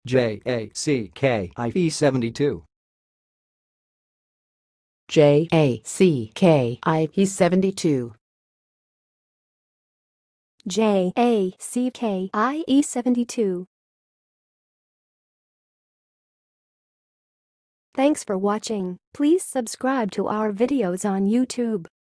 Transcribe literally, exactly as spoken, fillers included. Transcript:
J A C K I seventy-two. J A C K I seventy-two. J A C K I seventy-two. Thanks for watching. Please subscribe to our videos on YouTube.